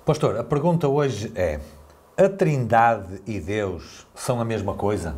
Pastor, a pergunta hoje é: a Trindade e Deus são a mesma coisa?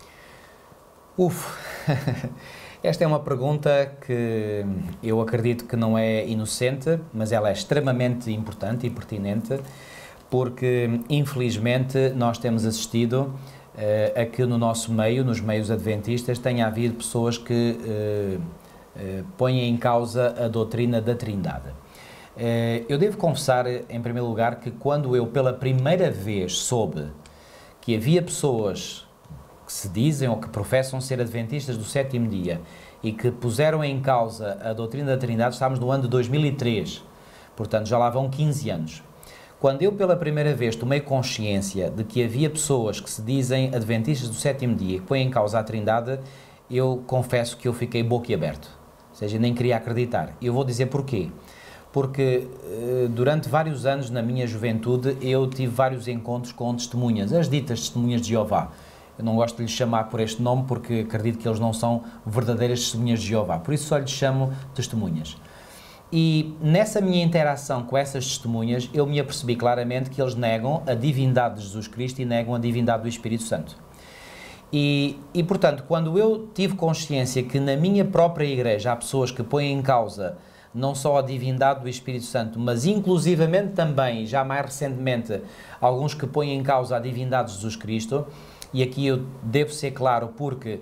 Esta é uma pergunta que eu acredito que não é inocente, mas ela é extremamente importante e pertinente, porque infelizmente nós temos assistido a que no nosso meio, nos meios adventistas, tenha havido pessoas que põem em causa a doutrina da Trindade. Eu devo confessar, em primeiro lugar, que quando eu pela primeira vez soube que havia pessoas que se dizem ou que professam ser adventistas do sétimo dia e que puseram em causa a doutrina da Trindade, estávamos no ano de 2003, portanto já lá vão 15 anos. Quando eu pela primeira vez tomei consciência de que havia pessoas que se dizem adventistas do sétimo dia e que põem em causa a Trindade, eu confesso que eu fiquei boquiaberto, ou seja, nem queria acreditar. E eu vou dizer porquê. Porque durante vários anos na minha juventude eu tive vários encontros com testemunhas, as ditas testemunhas de Jeová. Eu não gosto de lhes chamar por este nome porque acredito que eles não são verdadeiras testemunhas de Jeová, por isso só lhes chamo testemunhas. E nessa minha interação com essas testemunhas eu me apercebi claramente que eles negam a divindade de Jesus Cristo e negam a divindade do Espírito Santo. E portanto, quando eu tive consciência que na minha própria igreja há pessoas que põem em causa não só a divindade do Espírito Santo, mas inclusivamente também, já mais recentemente, alguns que põem em causa a divindade de Jesus Cristo, e aqui eu devo ser claro porque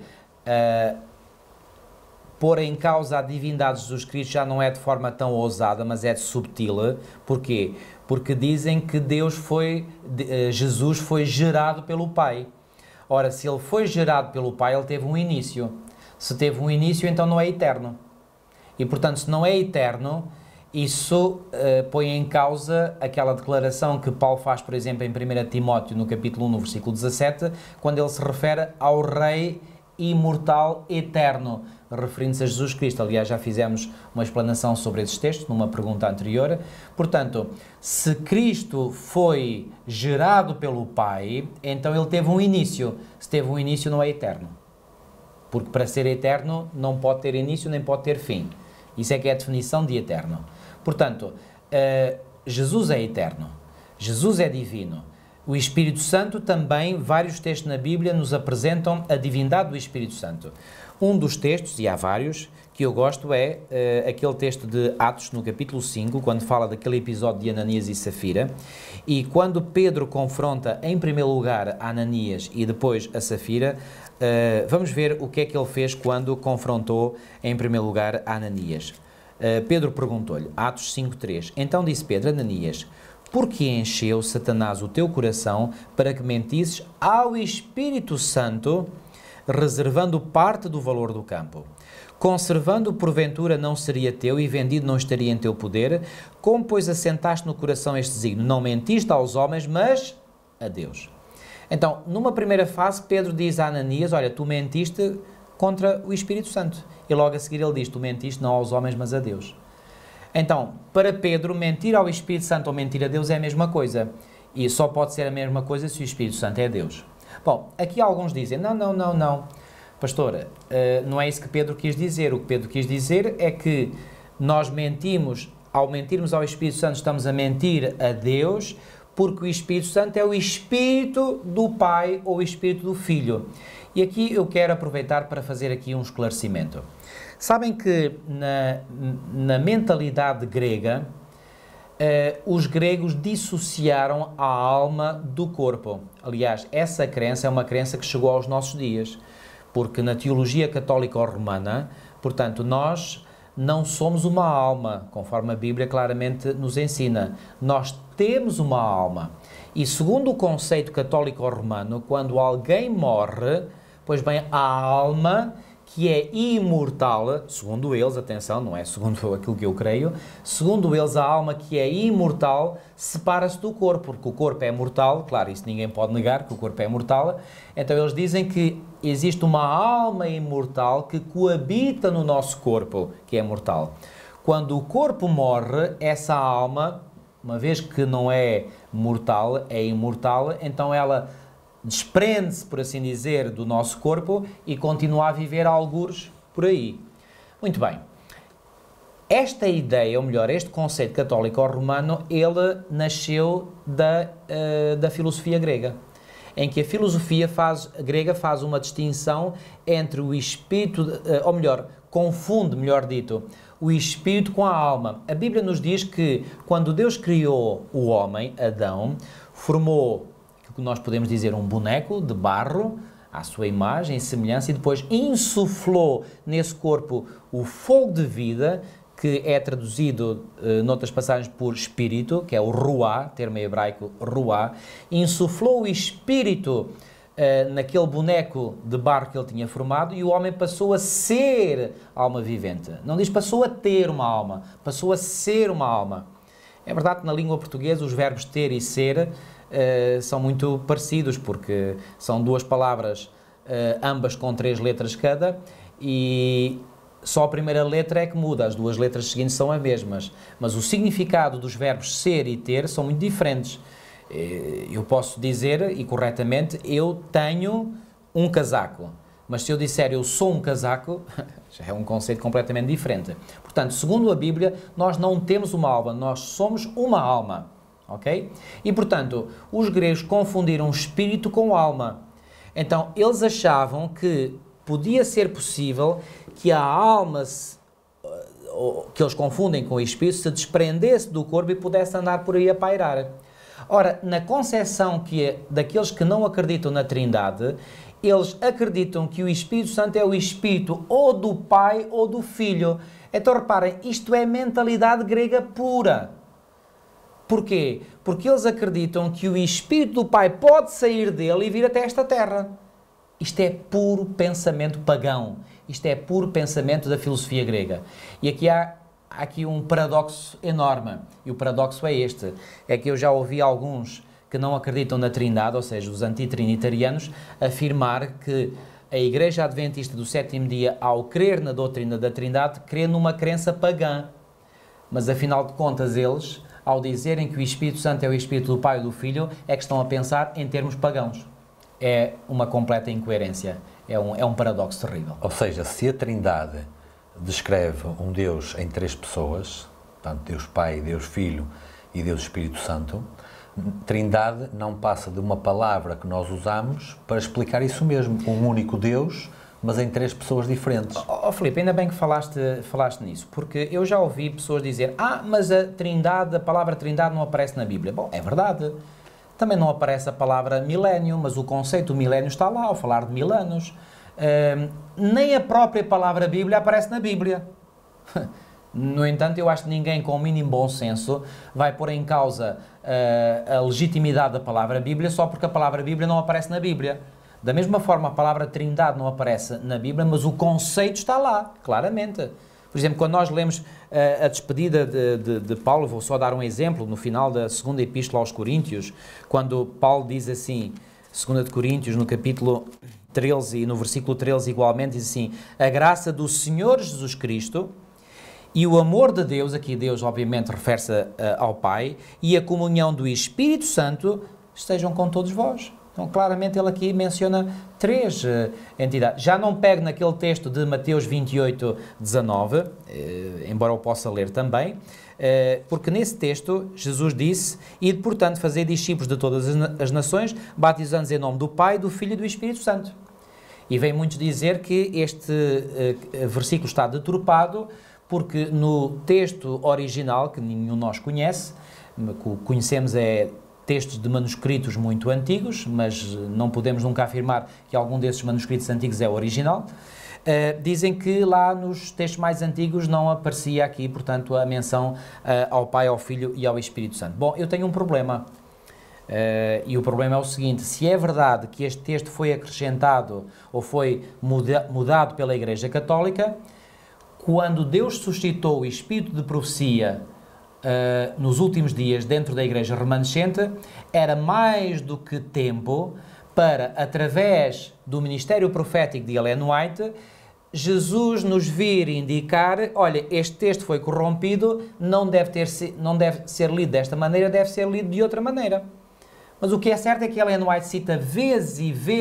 pôr em causa a divindade de Jesus Cristo já não é de forma tão ousada, mas é subtil. Porquê? Porque dizem que Jesus foi gerado pelo Pai. Ora, se ele foi gerado pelo Pai, ele teve um início. Se teve um início, então não é eterno. E, portanto, se não é eterno, isso põe em causa aquela declaração que Paulo faz, por exemplo, em 1 Timóteo, no capítulo 1, no versículo 17, quando ele se refere ao Rei imortal eterno, referindo-se a Jesus Cristo. Aliás, já fizemos uma explanação sobre esses textos, numa pergunta anterior. Portanto, se Cristo foi gerado pelo Pai, então ele teve um início. Se teve um início, não é eterno. Porque para ser eterno, não pode ter início, nem pode ter fim. Isso é que é a definição de eterno. Portanto, Jesus é eterno, Jesus é divino. O Espírito Santo também, vários textos na Bíblia nos apresentam a divindade do Espírito Santo. Um dos textos, e há vários, que eu gosto é aquele texto de Atos, no capítulo 5, quando fala daquele episódio de Ananias e Safira, e quando Pedro confronta em primeiro lugar a Ananias e depois a Safira, vamos ver o que é que ele fez quando confrontou em primeiro lugar a Ananias. Pedro perguntou-lhe, Atos 5:3, então disse Pedro, Ananias, por que encheu Satanás o teu coração para que mentisses ao Espírito Santo, reservando parte do valor do campo? Conservando porventura não seria teu e vendido não estaria em teu poder? Como, pois, assentaste no coração este desígnio? Não mentiste aos homens, mas a Deus. Então, numa primeira fase, Pedro diz a Ananias, olha, tu mentiste contra o Espírito Santo. E logo a seguir ele diz, tu mentiste não aos homens, mas a Deus. Então, para Pedro, mentir ao Espírito Santo ou mentir a Deus é a mesma coisa. E só pode ser a mesma coisa se o Espírito Santo é Deus. Bom, aqui alguns dizem, não. Pastora, não é isso que Pedro quis dizer. O que Pedro quis dizer é que nós mentimos, ao mentirmos ao Espírito Santo, estamos a mentir a Deus, porque o Espírito Santo é o Espírito do Pai ou o Espírito do Filho. E aqui eu quero aproveitar para fazer aqui um esclarecimento. Sabem que na mentalidade grega, os gregos dissociaram a alma do corpo. Aliás, essa crença é uma crença que chegou aos nossos dias, porque na teologia católica ou romana, portanto, nós não somos uma alma, conforme a Bíblia claramente nos ensina. Nós temos uma alma. E segundo o conceito católico ou romano, quando alguém morre, pois bem, a alma que é imortal, segundo eles, atenção, não é segundo aquilo que eu creio, segundo eles, a alma que é imortal separa-se do corpo, porque o corpo é mortal, claro, isso ninguém pode negar, que o corpo é mortal, então eles dizem que existe uma alma imortal que coabita no nosso corpo, que é mortal. Quando o corpo morre, essa alma, uma vez que não é mortal, é imortal, então ela desprende-se, por assim dizer, do nosso corpo e continua a viver algures por aí. Muito bem. Esta ideia, ou melhor, este conceito católico ou romano, ele nasceu da filosofia grega, em que a filosofia grega faz uma distinção entre o espírito, ou melhor, confunde, melhor dito, o espírito com a alma. A Bíblia nos diz que quando Deus criou o homem, Adão, formou, que nós podemos dizer, um boneco de barro, à sua imagem e semelhança, e depois insuflou nesse corpo o fogo de vida, que é traduzido noutras passagens por espírito, que é o ruá, termo hebraico ruá, insuflou o espírito naquele boneco de barro que ele tinha formado, e o homem passou a ser alma vivente. Não diz passou a ter uma alma, passou a ser uma alma. É verdade que na língua portuguesa os verbos ter e ser são muito parecidos, porque são duas palavras, ambas com 3 letras cada, e só a primeira letra é que muda, as 2 letras seguintes são as mesmas, mas o significado dos verbos ser e ter são muito diferentes. Eu posso dizer, e corretamente, eu tenho um casaco, mas se eu disser eu sou um casaco, já é um conceito completamente diferente. Portanto, segundo a Bíblia, nós não temos uma alma, nós somos uma alma, ok? E, portanto, os gregos confundiram espírito com alma. Então, eles achavam que podia ser possível que a alma, que eles confundem com o espírito, se desprendesse do corpo e pudesse andar por aí a pairar. Ora, na concepção daqueles que não acreditam na Trindade, eles acreditam que o Espírito Santo é o Espírito ou do Pai ou do Filho. Então, reparem, isto é mentalidade grega pura. Porquê? Porque eles acreditam que o Espírito do Pai pode sair dele e vir até esta terra. Isto é puro pensamento pagão. Isto é puro pensamento da filosofia grega. E aqui há aqui um paradoxo enorme. E o paradoxo é este. É que eu já ouvi alguns que não acreditam na Trindade, ou seja, os antitrinitarianos, afirmar que a Igreja Adventista do 7º dia, ao crer na doutrina da Trindade, crê numa crença pagã. Mas, afinal de contas, eles, ao dizerem que o Espírito Santo é o Espírito do Pai e do Filho, é que estão a pensar em termos pagãos. É uma completa incoerência. É um paradoxo terrível. Ou seja, se a Trindade descreve um Deus em 3 pessoas, portanto, Deus Pai, Deus Filho e Deus Espírito Santo, Trindade não passa de uma palavra que nós usamos para explicar isso mesmo, um único Deus, mas em 3 pessoas diferentes. Filipe, ainda bem que falaste nisso, porque eu já ouvi pessoas dizer, mas a Trindade, a palavra Trindade não aparece na Bíblia. Bom, é verdade. Também não aparece a palavra milénio, mas o conceito milénio está lá, ao falar de 1000 anos. Nem a própria palavra Bíblia aparece na Bíblia. No entanto, eu acho que ninguém com o mínimo bom senso vai pôr em causa a legitimidade da palavra Bíblia só porque a palavra Bíblia não aparece na Bíblia. Da mesma forma, a palavra Trindade não aparece na Bíblia, mas o conceito está lá, claramente. Por exemplo, quando nós lemos a despedida de Paulo, vou só dar um exemplo, no final da 2ª Epístola aos Coríntios, quando Paulo diz assim, 2 de Coríntios, no capítulo 13 e no versículo 13 igualmente, diz assim, a graça do Senhor Jesus Cristo e o amor de Deus, aqui Deus obviamente refere-se ao Pai, e a comunhão do Espírito Santo estejam com todos vós. Então, claramente, ele aqui menciona 3 entidades. Já não pego naquele texto de Mateus 28, 19, embora eu possa ler também, porque nesse texto Jesus disse, e portanto fazer discípulos de todas as nações, batizando-os em nome do Pai, do Filho e do Espírito Santo. E vem muitos dizer que este versículo está deturpado, porque no texto original, que nenhum de nós conhece, conhecemos textos de manuscritos muito antigos, mas não podemos nunca afirmar que algum desses manuscritos antigos é o original, dizem que lá nos textos mais antigos não aparecia aqui, portanto, a menção ao Pai, ao Filho e ao Espírito Santo. Bom, eu tenho um problema, e o problema é o seguinte, se é verdade que este texto foi acrescentado ou foi mudado pela Igreja Católica, quando Deus suscitou o Espírito de profecia nos últimos dias dentro da Igreja remanescente, era mais do que tempo para, através do ministério profético de Ellen White, Jesus nos vir indicar, olha, este texto foi corrompido, não deve ser lido desta maneira, deve ser lido de outra maneira. Mas o que é certo é que Ellen White cita vez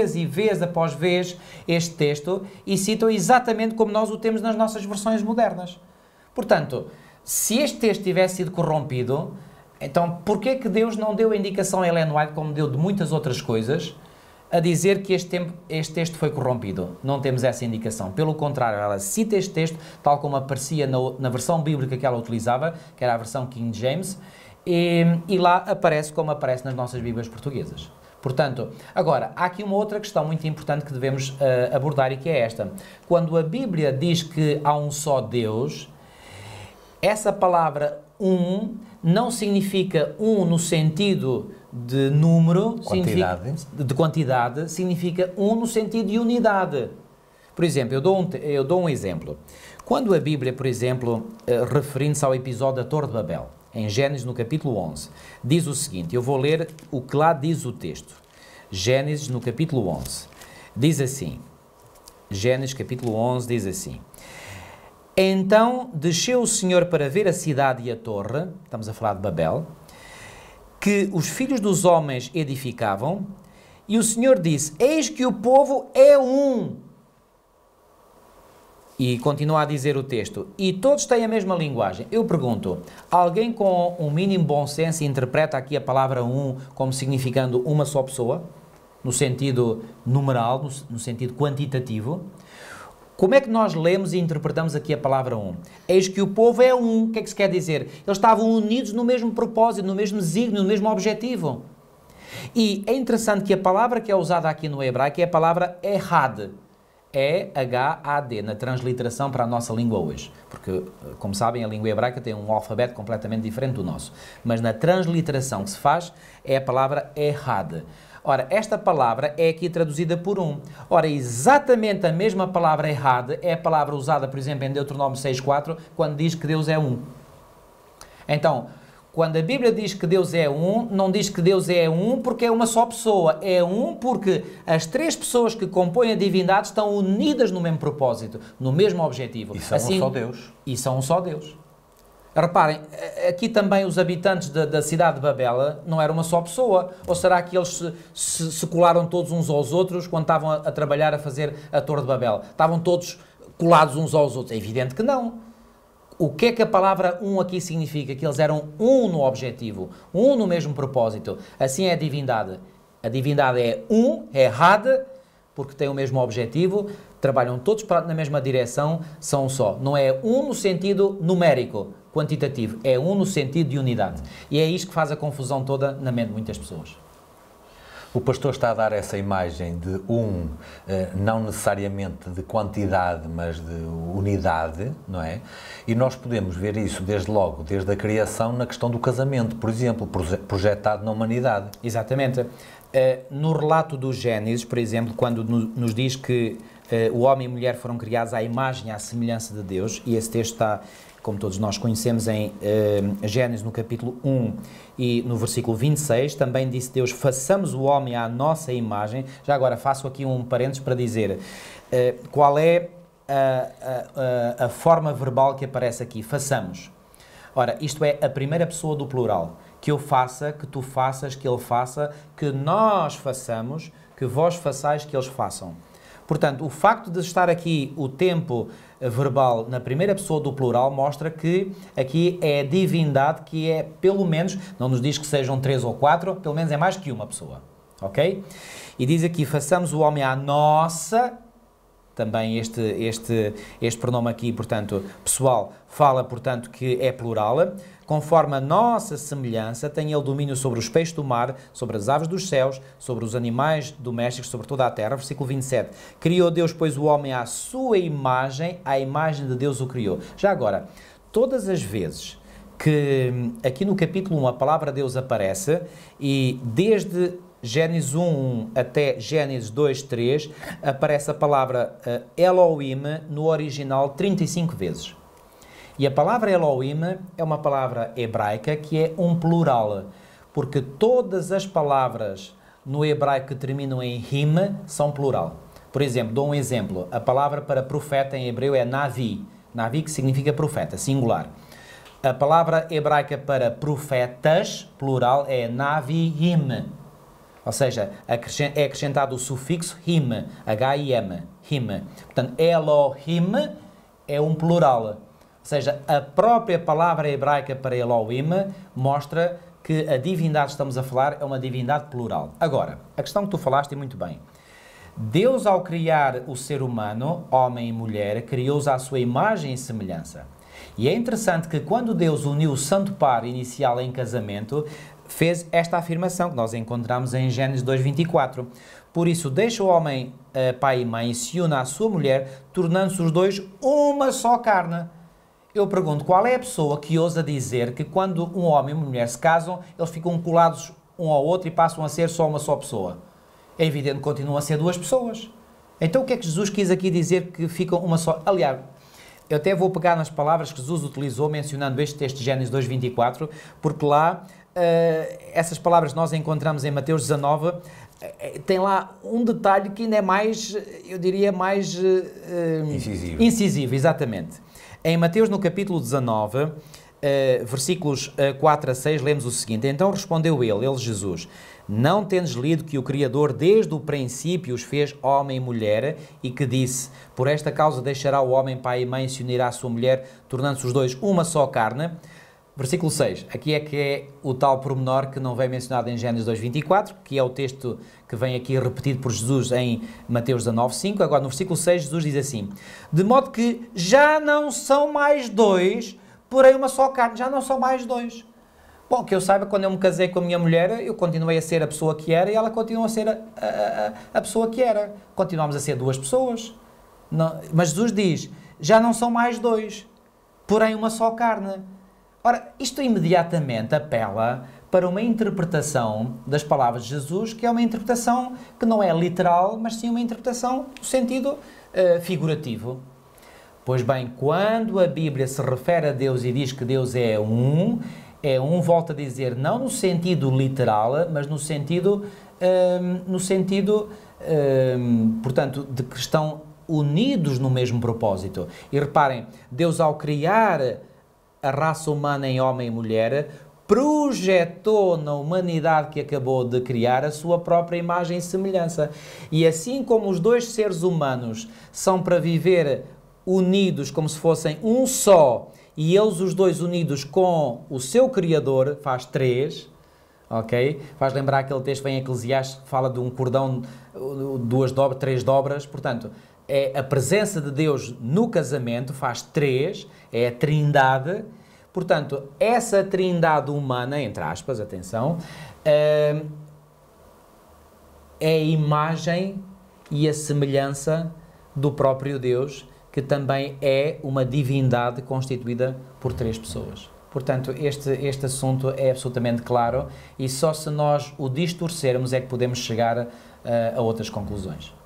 após vez este texto e cita exatamente como nós o temos nas nossas versões modernas. Portanto, se este texto tivesse sido corrompido, então porquê que Deus não deu a indicação a Ellen White, como deu de muitas outras coisas, a dizer que este texto foi corrompido? Não temos essa indicação. Pelo contrário, ela cita este texto, tal como aparecia na versão bíblica que ela utilizava, que era a versão King James, e lá aparece como aparece nas nossas Bíblias portuguesas. Portanto, agora, há aqui uma outra questão muito importante que devemos abordar, e que é esta. Quando a Bíblia diz que há um só Deus, essa palavra não significa no sentido de número, de quantidade, significa no sentido de unidade. Por exemplo, eu dou um exemplo. Quando a Bíblia, por exemplo, referindo-se ao episódio da Torre de Babel, em Gênesis, no capítulo 11, diz o seguinte, eu vou ler o que lá diz o texto. Gênesis, no capítulo 11, diz assim, Gênesis, capítulo 11, diz assim, então desceu o Senhor para ver a cidade e a torre, estamos a falar de Babel, que os filhos dos homens edificavam, e o Senhor disse, eis que o povo é um. E continua a dizer o texto, e todos têm a mesma linguagem. Eu pergunto, alguém com um mínimo bom senso interpreta aqui a palavra como significando uma só pessoa? No sentido numeral, no sentido quantitativo? Como é que nós lemos e interpretamos aqui a palavra Eis que o povo é um. O que é que se quer dizer? Eles estavam unidos no mesmo propósito, no mesmo desígnio, no mesmo objetivo. E é interessante que a palavra que é usada aqui no hebraico é a palavra Ehad. E-H-A-D, na transliteração para a nossa língua hoje. Porque, como sabem, a língua hebraica tem um alfabeto completamente diferente do nosso. Mas na transliteração que se faz é a palavra Ehad. Ora, esta palavra é aqui traduzida por Ora, exatamente a mesma palavra Ehad é a palavra usada, por exemplo, em Deuteronômio 6.4, quando diz que Deus é um. Então, quando a Bíblia diz que Deus é um, não diz que Deus é um porque é uma só pessoa. É um porque as três pessoas que compõem a divindade estão unidas no mesmo propósito, no mesmo objetivo. E são um só Deus. E são um só Deus. Reparem, aqui também os habitantes da cidade de Babel não eram uma só pessoa. Ou será que eles se colaram todos uns aos outros quando estavam a trabalhar a fazer a Torre de Babel? Estavam todos colados uns aos outros? É evidente que não. O que é que a palavra aqui significa? Que eles eram no objetivo, no mesmo propósito. Assim é a divindade. A divindade é é Had, porque tem o mesmo objetivo, trabalham todos na mesma direção, são um só. Não é no sentido numérico, quantitativo, é no sentido de unidade. E é isto que faz a confusão toda na mente de muitas pessoas. O pastor está a dar essa imagem de não necessariamente de quantidade, mas de unidade, não é? E nós podemos ver isso desde logo, desde a criação, na questão do casamento, por exemplo, projetado na humanidade. Exatamente. No relato do Gênesis, por exemplo, quando nos diz que o homem e a mulher foram criados à imagem e à semelhança de Deus, e esse texto está, como todos nós conhecemos, em Gênesis no capítulo 1 e no versículo 26, também disse Deus, façamos o homem à nossa imagem. Já agora faço aqui um parênteses para dizer qual é a forma verbal que aparece aqui, façamos. Ora, isto é a primeira pessoa do plural, que eu faça, que tu faças, que ele faça, que nós façamos, que vós façais, que eles façam. Portanto, o facto de estar aqui o tempo verbal na primeira pessoa do plural mostra que aqui é a divindade que é, pelo menos, não nos diz que sejam 3 ou 4, pelo menos é mais que uma pessoa, ok? E diz aqui, façamos o homem à nossa, também este pronome aqui, portanto, pessoal, fala, portanto, que é plural, conforme a nossa semelhança, tem ele domínio sobre os peixes do mar, sobre as aves dos céus, sobre os animais domésticos, sobre toda a terra. Versículo 27. Criou Deus, pois, o homem à sua imagem, à imagem de Deus o criou. Já agora, todas as vezes que aqui no capítulo 1 a palavra Deus aparece, e desde Gênesis 1 até Gênesis 2:3 aparece a palavra Elohim no original 35 vezes. E a palavra Elohim é uma palavra hebraica que é um plural, porque todas as palavras no hebraico que terminam em him são plural. Por exemplo, dou um exemplo, a palavra para profeta em hebreu é navi, navi que significa profeta, singular. A palavra hebraica para profetas, plural, é naviim, ou seja, é acrescentado o sufixo him, H-I-M, him. Portanto, Elohim é um plural. seja, a própria palavra hebraica para Elohim mostra que a divindade que estamos a falar é uma divindade plural. Agora, a questão que tu falaste e muito bem. Deus, ao criar o ser humano, homem e mulher, criou-os à sua imagem e semelhança. E é interessante que quando Deus uniu o santo par inicial em casamento, fez esta afirmação que nós encontramos em Gênesis 2:24. Por isso, deixa o homem, pai e mãe, e se une à sua mulher, tornando-se os dois uma só carne. Eu pergunto, qual é a pessoa que ousa dizer que quando um homem e uma mulher se casam, eles ficam colados um ao outro e passam a ser só uma só pessoa? É evidente que continuam a ser duas pessoas. Então o que é que Jesus quis aqui dizer que ficam uma só? Aliás, eu até vou pegar nas palavras que Jesus utilizou mencionando este texto de Gênesis 2:24, porque lá, essas palavras nós encontramos em Mateus 19, tem lá um detalhe que ainda é mais, eu diria, mais incisivo, exatamente. Em Mateus, no capítulo 19, versículos 4 a 6, lemos o seguinte: Então respondeu ele, Jesus, não tendes lido que o Criador desde o princípio os fez homem e mulher, e que disse, por esta causa deixará o homem pai e mãe e se unirá à sua mulher, tornando-se os dois uma só carne? Versículo 6, aqui é que é o tal pormenor que não vem mencionado em Gênesis 2:24, que é o texto que vem aqui repetido por Jesus em Mateus 19:5. Agora no versículo 6 Jesus diz assim: de modo que já não são mais dois, porém uma só carne. Já não são mais dois. Bom, que eu saiba, quando eu me casei com a minha mulher, eu continuei a ser a pessoa que era e ela continua a ser a pessoa que era. Continuamos a ser duas pessoas. Não, mas Jesus diz, já não são mais dois, porém uma só carne. Ora, isto imediatamente apela para uma interpretação das palavras de Jesus, que é uma interpretação que não é literal, mas sim uma interpretação no sentido figurativo. Pois bem, quando a Bíblia se refere a Deus e diz que Deus é um, volta a dizer, não no sentido literal, mas no sentido, portanto, de que estão unidos no mesmo propósito. E reparem, Deus ao criar a raça humana em homem e mulher, projetou na humanidade que acabou de criar a sua própria imagem e semelhança. E assim como os dois seres humanos são para viver unidos como se fossem um só, e eles os dois unidos com o seu Criador, faz três, ok? Faz lembrar aquele texto que vem em Eclesiastes, que fala de um cordão, duas dobras, três dobras, portanto, é a presença de Deus no casamento, faz três, é a trindade. Portanto, essa trindade humana, entre aspas, atenção, é a imagem e a semelhança do próprio Deus, que também é uma divindade constituída por três pessoas. Portanto, este assunto é absolutamente claro e só se nós o distorcermos é que podemos chegar a outras conclusões.